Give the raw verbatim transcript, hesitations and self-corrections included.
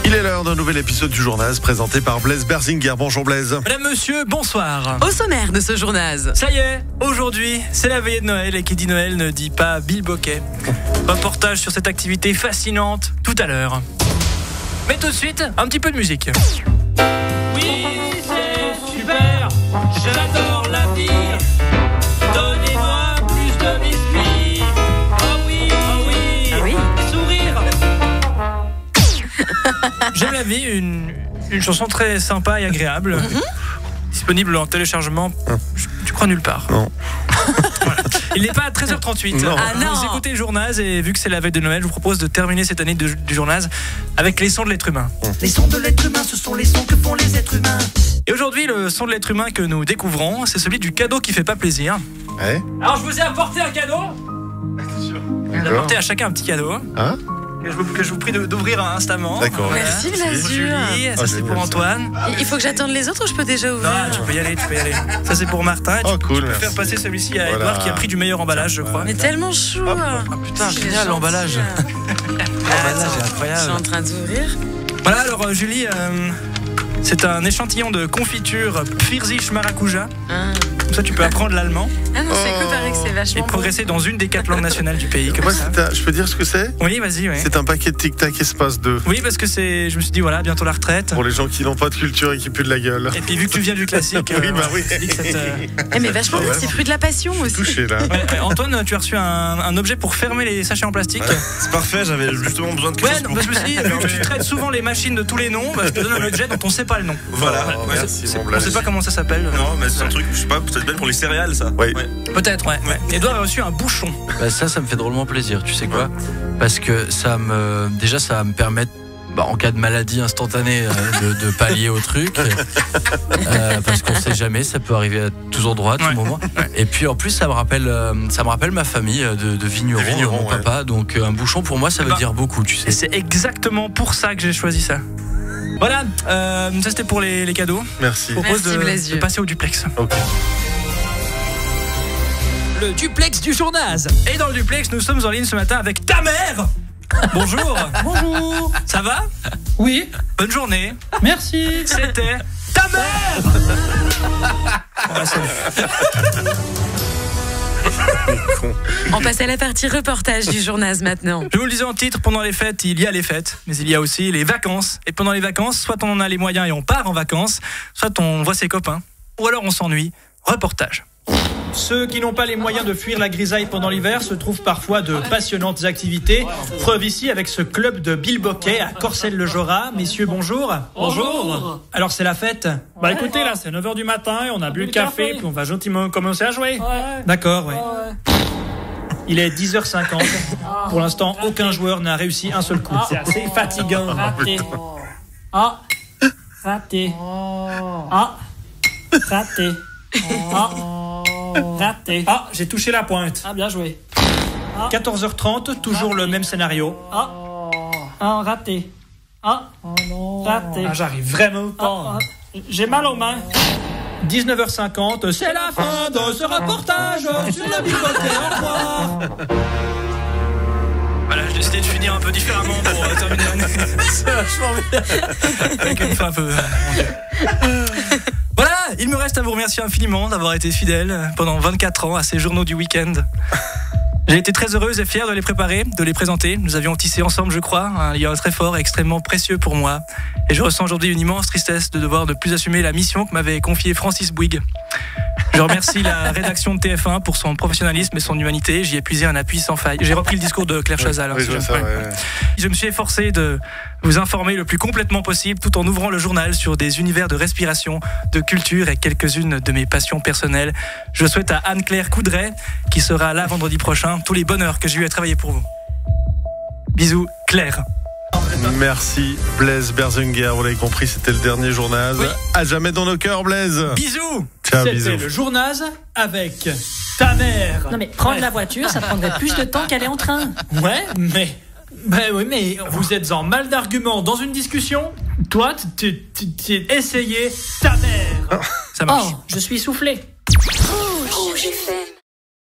Il est l'heure d'un nouvel épisode du Journal présenté par Blaise Berzinger. Bonjour Blaise. Madame, monsieur, bonsoir. Au sommaire de ce Journal. Ça y est, aujourd'hui, c'est la veillée de Noël et qui dit Noël ne dit pas bilboquet. Reportage sur cette activité fascinante tout à l'heure. Mais tout de suite, un petit peu de musique. Oui, c'est super, j'adore la vie. Donnez-moi plus de biscuits. Oh oui, oh oui, Ah oui. sourire. J'aime la vie, une, une chanson très sympa et agréable. Mm-hmm. Disponible en téléchargement, je, tu crois nulle part. Non. Voilà. Il n'est pas à treize heures trente-huit. Non. Ah non. Vous écoutez le Journal et vu que c'est la veille de Noël, je vous propose de terminer cette année de, du Journal avec les sons de l'être humain. Les sons de l'être humain, ce sont les sons que font les êtres humains. Et aujourd'hui, le son de l'être humain que nous découvrons, c'est celui du cadeau qui fait pas plaisir. Ouais. Alors je vous ai apporté un cadeau. J'ai apporté à chacun un petit cadeau. Hein Que je, vous, que je vous prie de- d'ouvrir instamment. D'accord. Voilà. Merci, C'est pour Blasure. Julie, ça Ah, c'est génial, pour ça. Antoine. Il faut que j'attende les autres ou je peux déjà ouvrir? Non, tu peux y aller, tu peux y aller. Ça c'est pour Martin. Et Oh, tu, cool, tu peux merci. faire passer celui-ci à Voilà. Edouard qui a pris du meilleur emballage, je crois. Mais tellement chou. Ah, putain, C'est génial gentil. l'emballage. L'emballage est Je incroyable. suis en train d'ouvrir. Voilà, alors euh, Julie, euh, c'est un échantillon de confiture Pfirsich Maracuja. Ah, Comme ça, tu peux apprendre l'allemand ah non, c'est Oh. cool, paraît que c'est et vachement bon. progresser dans une des quatre langues nationales du pays. Comme Moi, ça. c'est un- je peux dire ce que c'est Oui, vas-y, oui. C'est un paquet de Tic Tac Espace deux. Oui, parce que c'est, je me suis dit, voilà, bientôt la retraite. Pour les gens qui n'ont pas de culture et qui puent de la gueule. Et puis, vu que tu viens du classique, Oui, bah oui. je me suis dit que ça te- Eh, mais vachement bien, Ouais. c'est fruit de la passion aussi. Touché là. Ouais, ouais, Antoine, tu as reçu un, un objet pour fermer les sachets en plastique. Ouais, c'est parfait, j'avais justement besoin de quelque Ouais, chose non, pour... bah, je me suis dit, vu que tu traites souvent les machines de tous les noms, bah, je te donne un objet dont on sait pas le nom. Voilà, Oh, ouais, merci, c'est- mon On Blaise. sait pas comment ça s'appelle. Non, mais c'est un truc, je sais pas, peut-être bien pour les céréales, ça. Oui. Ouais. Peut-être, ouais. ouais. Edouard a reçu un bouchon. Bah ça, ça me fait drôlement plaisir, tu sais quoi? Parce que ça me, déjà, ça va me permettre, bah, en cas de maladie instantanée, euh, de, de pallier au truc. Euh, parce qu'on sait jamais, ça peut arriver à tous endroits, à tout Ouais. moment. Et puis en plus, ça me rappelle, euh, ça me rappelle ma famille euh, de, de vignerons, Des vignerons, euh, mon ouais. papa. Donc euh, un bouchon pour moi, ça veut Bah, dire beaucoup, tu Et sais. c'est exactement pour ça que j'ai choisi ça. Voilà, euh, ça c'était pour les, les cadeaux. Merci. Je propose Merci, de, Blasieux. de passer au duplex. Ok. Le duplex du Journal. Et dans le duplex, nous sommes en ligne ce matin avec ta mère. Bonjour. Bonjour. Ça va? Oui, Bonne journée. merci. C'était ta mère. On va saluer. On passe à la partie reportage du Journal maintenant. Je vous le disais en titre, pendant les fêtes, il y a les fêtes, mais il y a aussi les vacances. Et pendant les vacances, soit on en a les moyens et on part en vacances, soit on voit ses copains, ou alors on s'ennuie. Reportage. Ceux qui n'ont pas les moyens de fuir la grisaille pendant l'hiver se trouvent parfois de passionnantes activités. Preuve ici avec ce club de bilboquet à Corcelles-le-Jorat. Messieurs, bonjour. Bonjour. Alors c'est la fête? Bah écoutez, là c'est neuf heures du matin et on a bu le café, puis on va gentiment commencer à jouer. Ouais. D'accord, ouais. Il est dix heures cinquante. Pour l'instant, aucun joueur n'a réussi un seul coup. C'est assez fatigant. Raté. Ah. Raté. Ah. Raté. Ah. Raté. Ah, j'ai touché la pointe. Ah, bien joué. quatorze heures trente, toujours le même scénario. Ah. Ah, raté. Ah. Raté. Ah, j'arrive vraiment Ah, pas. ah. J'ai mal aux mains. dix-neuf heures cinquante, c'est la fin de ce reportage sur le bilboquet. Au revoir. Voilà, j'ai décidé de finir un peu différemment pour euh, terminer l'année. C'est vachement bien. Avec une fin un peu. euh, mon Dieu. Voilà, il me reste à vous remercier infiniment d'avoir été fidèle pendant vingt-quatre ans à ces journaux du week-end. J'ai été très heureuse et fière de les préparer, de les présenter. Nous avions tissé ensemble, je crois, un lien très fort et extrêmement précieux pour moi. Et je ressens aujourd'hui une immense tristesse de devoir ne plus assumer la mission que m'avait confiée Francis Bouygues. Je remercie la rédaction de T F un pour son professionnalisme et son humanité. J'y ai puisé un appui sans faille. J'ai repris le discours de Claire Chazal. hein, Oui, si je vois je- ça, ouais. ouais, ouais. Je me suis efforcé de vous informer le plus complètement possible tout en ouvrant le journal sur des univers de respiration, de culture et quelques-unes de mes passions personnelles. Je souhaite à Anne-Claire Coudray, qui sera là vendredi prochain, tous les bonheurs que j'ai eu à travailler pour vous. Bisous, Claire. Merci Blaise Berzinger. Vous l'avez compris, c'était le dernier journal. Oui. À jamais dans nos cœurs, Blaise. Bisous. Ciao, C'était bisous. le Journal avec ta mère. Non, mais prendre la voiture, ça prendrait plus de temps qu'aller en train. Ouais, mais... Ben oui, mais vous êtes en mal d'arguments dans une discussion. Toi, tu tu essayé ta mère. Ça marche. Oh, je suis soufflé. Rouge F M.